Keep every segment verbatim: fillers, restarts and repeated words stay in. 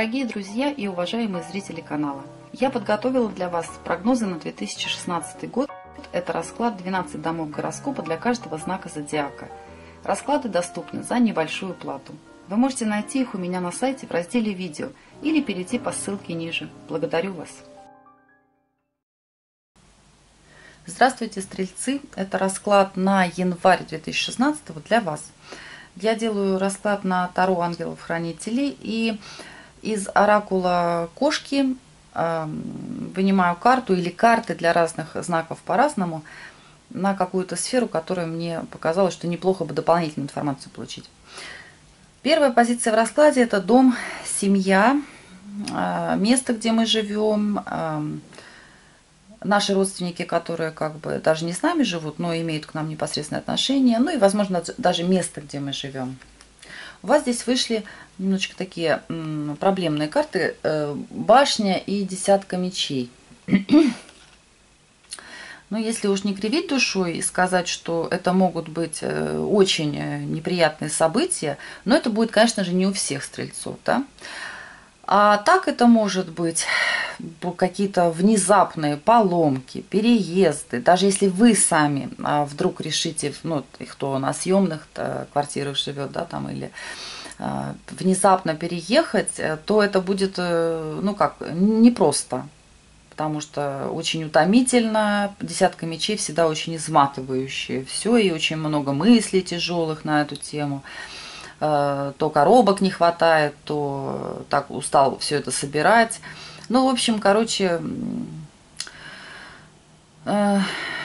Дорогие друзья и уважаемые зрители канала, я подготовила для вас прогнозы на две тысячи шестнадцатый год. Это расклад двенадцать домов гороскопа для каждого знака зодиака. Расклады доступны за небольшую плату. Вы можете найти их у меня на сайте в разделе «Видео» или перейти по ссылке ниже. Благодарю вас. Здравствуйте, стрельцы! Это расклад на январь две тысячи шестнадцатого для вас. Я делаю расклад на Таро ангелов-хранителей и из оракула кошки э, вынимаю карту или карты для разных знаков по-разному на какую-то сферу, которая мне показалось, что неплохо бы дополнительную информацию получить. Первая позиция в раскладе – это дом, семья, э, место, где мы живем, э, наши родственники, которые как бы даже не с нами живут, но имеют к нам непосредственное отношение, ну и, возможно, даже место, где мы живем. У вас здесь вышли немножечко такие проблемные карты: башня и десятка мечей. Но если уж не кривить душой и сказать, что это могут быть очень неприятные события, но это будет, конечно же, не у всех стрельцов, да? А так это может быть какие-то внезапные поломки, переезды. Даже если вы сами вдруг решите, ну, кто на съемных квартирах живет, да, там, или внезапно переехать, то это будет, ну как, непросто. Потому что очень утомительно, десятка мечей всегда очень изматывающие. Все, и очень много мыслей тяжелых на эту тему. То коробок не хватает, то так устал все это собирать. Ну, в общем, короче, э,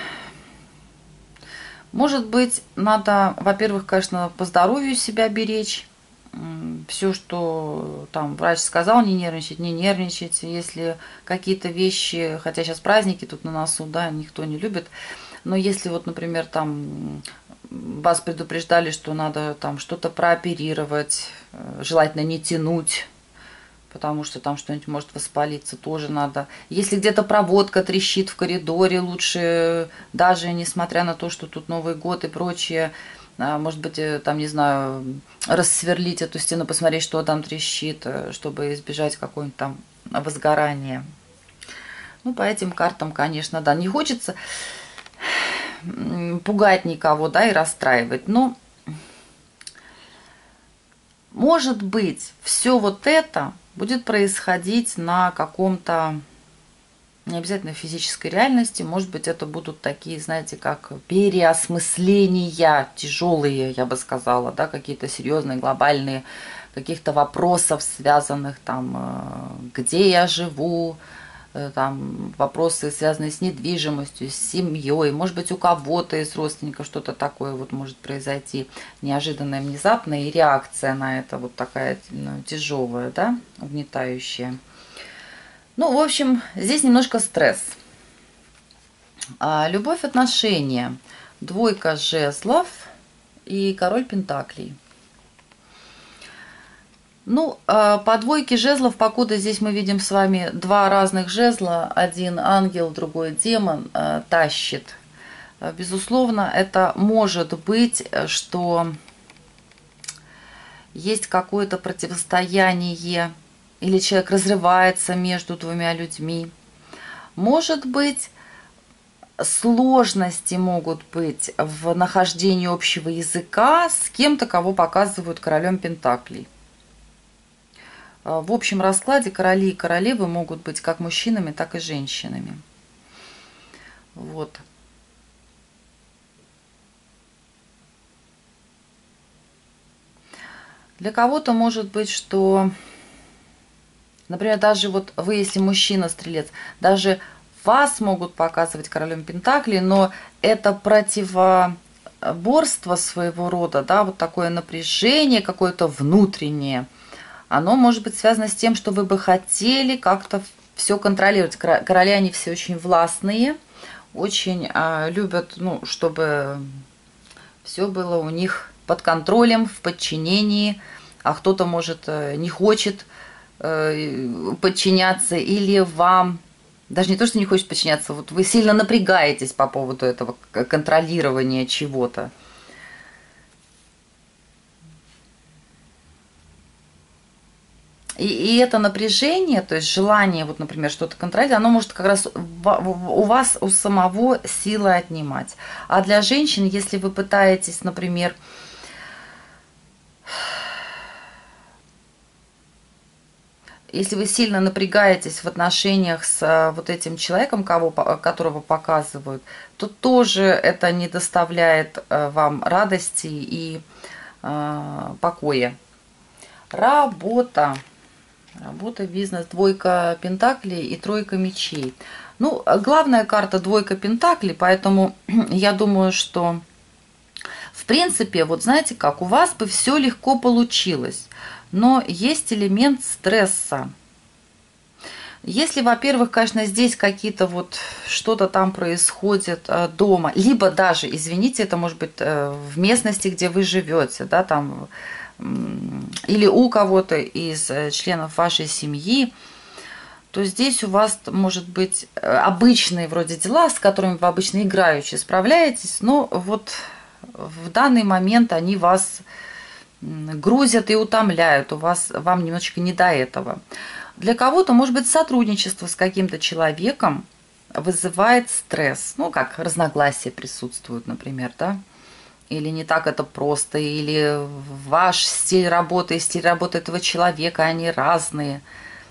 может быть, надо, во-первых, конечно, по здоровью себя беречь. Все, что там врач сказал, не нервничать, не нервничать. Если какие-то вещи, хотя сейчас праздники тут на носу, да, никто не любит, но если вот, например, там вас предупреждали, что надо там что-то прооперировать, желательно не тянуть, потому что там что-нибудь может воспалиться, тоже надо. Если где-то проводка трещит в коридоре, лучше, даже несмотря на то, что тут Новый год и прочее, может быть, там, не знаю, рассверлить эту стену, посмотреть, что там трещит, чтобы избежать какого-нибудь там возгорания. Ну, по этим картам, конечно, да, не хочется пугать никого, да, и расстраивать, но может быть, все вот это будет происходить на каком-то, не обязательно физической реальности, может быть, это будут такие, знаете, как переосмысления тяжелые, я бы сказала, да, какие-то серьезные, глобальные, каких-то вопросов, связанных там, где я живу, там вопросы, связанные с недвижимостью, с семьей, может быть, у кого-то из родственников что-то такое вот может произойти неожиданное, внезапное, и реакция на это вот такая, ну, тяжелая, да, угнетающая. Ну, в общем, здесь немножко стресс. А, любовь, отношения, двойка жезлов и король пентаклей. Ну, по двойке жезлов, покуда здесь мы видим с вами два разных жезла, один ангел, другой демон, тащит. Безусловно, это может быть, что есть какое-то противостояние, или человек разрывается между двумя людьми. Может быть, сложности могут быть в нахождении общего языка с кем-то, кого показывают королем пентаклей. В общем раскладе короли и королевы могут быть как мужчинами, так и женщинами. Вот. Для кого-то может быть, что, например, даже вот вы, если мужчина-стрелец, даже вас могут показывать королем пентаклей, но это противоборство своего рода, да, вот такое напряжение какое-то внутреннее. Оно может быть связано с тем, что вы бы хотели как-то все контролировать. Короли, они все очень властные, очень а, любят, ну, чтобы все было у них под контролем, в подчинении, а кто-то, может, не хочет э, подчиняться, или вам, даже не то, что не хочет подчиняться, вот вы сильно напрягаетесь по поводу этого контролирования чего-то. И, и это напряжение, то есть желание, вот, например, что-то контролировать, оно может как раз у вас, у самого силы отнимать. А для женщин, если вы пытаетесь, например, если вы сильно напрягаетесь в отношениях с вот этим человеком, кого, которого показывают, то тоже это не доставляет вам радости и э, покоя. Работа. Работа, бизнес, двойка пентаклей и тройка мечей. Ну, главная карта двойка пентаклей, поэтому я думаю, что в принципе, вот знаете как, у вас бы все легко получилось, но есть элемент стресса. Если, во-первых, конечно, здесь какие-то вот что-то там происходит дома, либо даже, извините, это может быть в местности, где вы живете, да, там, или у кого-то из членов вашей семьи, то здесь у вас может быть обычные вроде дела, с которыми вы обычно играючи справляетесь, но вот в данный момент они вас грузят и утомляют, у вас, вам немножечко не до этого. Для кого-то, может быть, сотрудничество с каким-то человеком вызывает стресс, ну, как разногласия присутствуют, например, да, или не так это просто, или ваш стиль работы и стиль работы этого человека, они разные.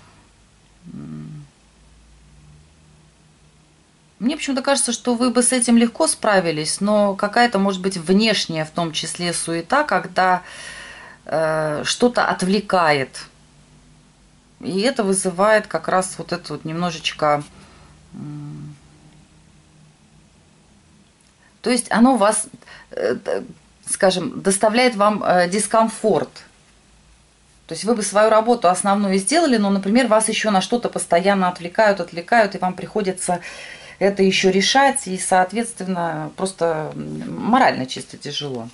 Мне почему-то кажется, что вы бы с этим легко справились, но какая-то, может быть, внешняя, в том числе, суета, когда э, что-то отвлекает. И это вызывает как раз вот это вот немножечко... Э, то есть оно вас, э, скажем, доставляет вам э, дискомфорт. То есть вы бы свою работу основную сделали, но, например, вас еще на что-то постоянно отвлекают, отвлекают, и вам приходится это еще решать, и, соответственно, просто морально чисто тяжело.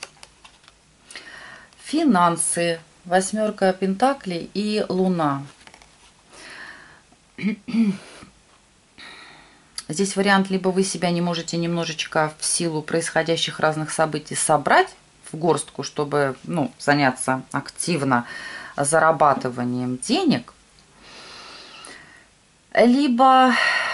Финансы. Восьмерка пентаклей и луна. Здесь вариант, либо вы себя не можете немножечко в силу происходящих разных событий собрать в горстку, чтобы, ну, заняться активно зарабатыванием денег, либо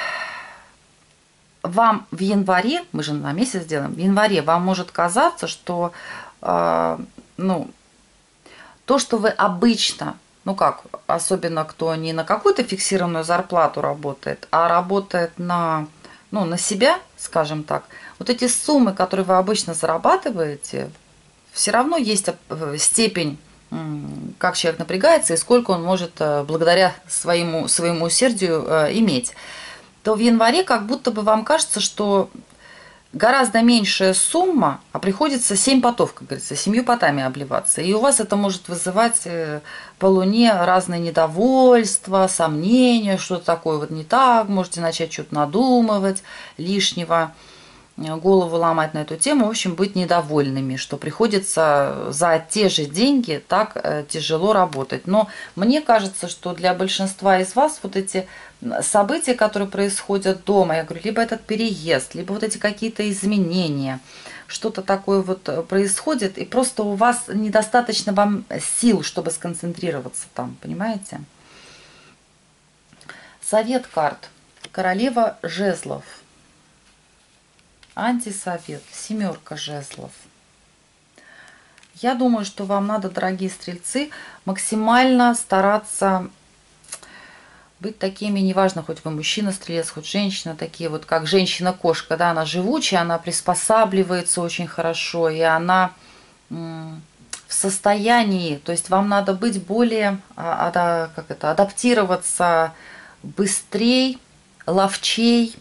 вам в январе, мы же на месяц делаем, в январе вам может казаться, что, э, ну, то, что вы обычно, ну как, особенно кто не на какую-то фиксированную зарплату работает, а работает на, ну, на себя, скажем так, вот эти суммы, которые вы обычно зарабатываете, все равно есть степень, как человек напрягается и сколько он может благодаря своему, своему усердию иметь. То в январе как будто бы вам кажется, что гораздо меньшая сумма, а приходится семь потов, как говорится, семью потами обливаться. И у вас это может вызывать по луне разные недовольства, сомнения, что-то такое вот не так, можете начать что-то надумывать лишнего, голову ломать на эту тему, в общем, быть недовольными, что приходится за те же деньги так тяжело работать. Но мне кажется, что для большинства из вас вот эти события, которые происходят дома, я говорю, либо этот переезд, либо вот эти какие-то изменения, что-то такое вот происходит, и просто у вас недостаточно вам сил, чтобы сконцентрироваться там, понимаете? Совет карт. Королева жезлов. Антисовет. Семерка жезлов. Я думаю, что вам надо, дорогие стрельцы, максимально стараться быть такими, неважно, хоть вы мужчина-стрелец, хоть женщина, такие вот, как женщина-кошка, да, она живучая, она приспосабливается очень хорошо, и она в состоянии, то есть вам надо быть более, как это, адаптироваться быстрей, ловчей,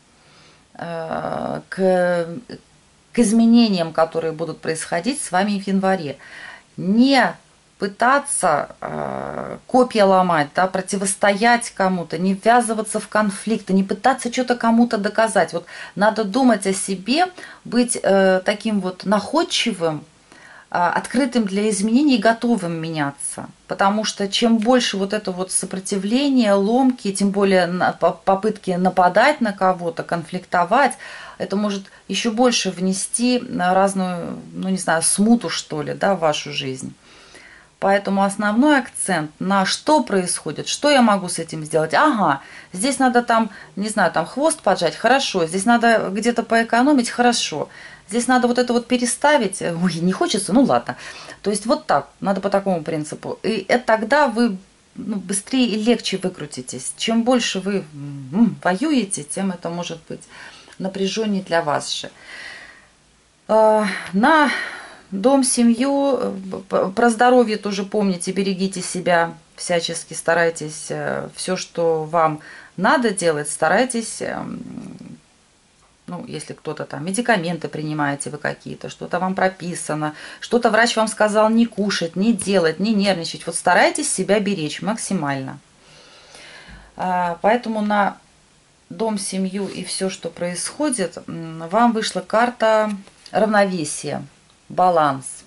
К, к изменениям, которые будут происходить с вами в январе. Не пытаться э, копья ломать, да, противостоять кому-то, не ввязываться в конфликты, не пытаться что-то кому-то доказать. Вот надо думать о себе, быть э, таким вот находчивым, э, открытым для изменений и готовым меняться. Потому что чем больше вот это вот сопротивление, ломки, тем более попытки нападать на кого-то, конфликтовать, это может еще больше внести разную, ну не знаю, смуту, что ли, да, в вашу жизнь. Поэтому основной акцент на что происходит, что я могу с этим сделать. Ага, здесь надо там, не знаю, там хвост поджать, хорошо. Здесь надо где-то поэкономить, хорошо. Здесь надо вот это вот переставить. Ой, не хочется, ну ладно. То есть вот так, надо по такому принципу. И это тогда вы ну, быстрее и легче выкрутитесь. Чем больше вы м, воюете, тем это может быть напряженнее для вас же. А, на дом, семью, про здоровье тоже помните, берегите себя, всячески старайтесь все, что вам надо делать, старайтесь, ну, если кто-то там, медикаменты принимаете вы какие-то, что-то вам прописано, что-то врач вам сказал не кушать, не делать, не нервничать, вот старайтесь себя беречь максимально. Поэтому на дом, семью и все, что происходит, вам вышла карта равновесия. Баланс.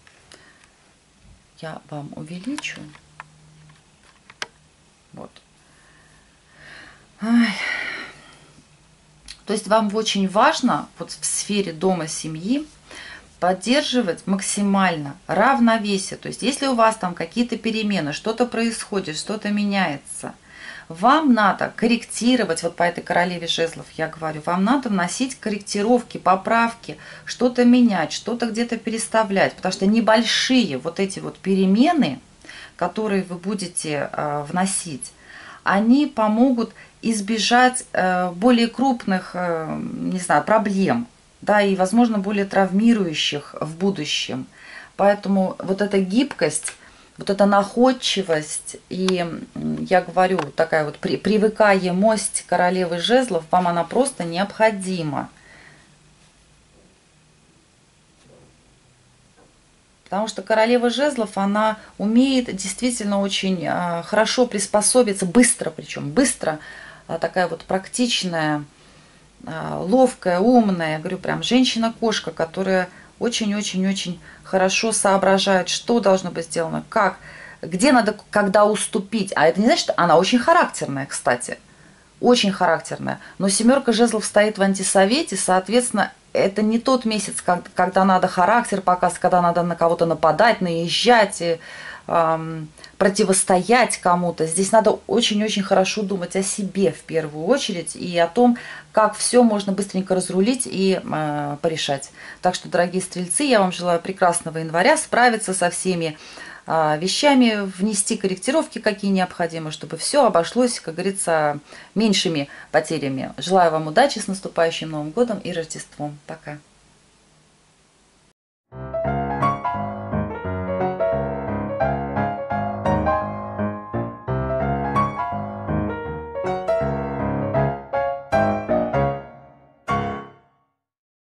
Я вам увеличу. Вот. Ай. То есть вам очень важно вот в сфере дома, семьи поддерживать максимально равновесие. То есть если у вас там какие-то перемены, что-то происходит, что-то меняется, вам надо корректировать, вот по этой королеве жезлов я говорю, вам надо вносить корректировки, поправки, что-то менять, что-то где-то переставлять, потому что небольшие вот эти вот перемены, которые вы будете э, вносить, они помогут избежать э, более крупных, э, не знаю, проблем, да, и, возможно, более травмирующих в будущем. Поэтому вот эта гибкость, вот эта находчивость и, я говорю, такая вот при, привыкаемость королевы жезлов, вам она просто необходима. Потому что королева жезлов, она умеет действительно очень а, хорошо приспособиться, быстро причем, быстро, а, такая вот практичная, а, ловкая, умная, я говорю, прям женщина-кошка, которая очень-очень-очень хорошо соображает, что должно быть сделано, как, где надо, когда уступить. А это не значит, что она очень характерная, кстати, очень характерная. Но семерка жезлов стоит в антисовете, соответственно, это не тот месяц, когда надо характер показывать, когда надо на кого-то нападать, наезжать, и, эм, противостоять кому-то. Здесь надо очень-очень хорошо думать о себе в первую очередь и о том, как все можно быстренько разрулить и э, порешать. Так что, дорогие стрельцы, я вам желаю прекрасного января, справиться со всеми э, вещами, внести корректировки, какие необходимы, чтобы все обошлось, как говорится, меньшими потерями. Желаю вам удачи с наступающим Новым годом и Рождеством. Пока!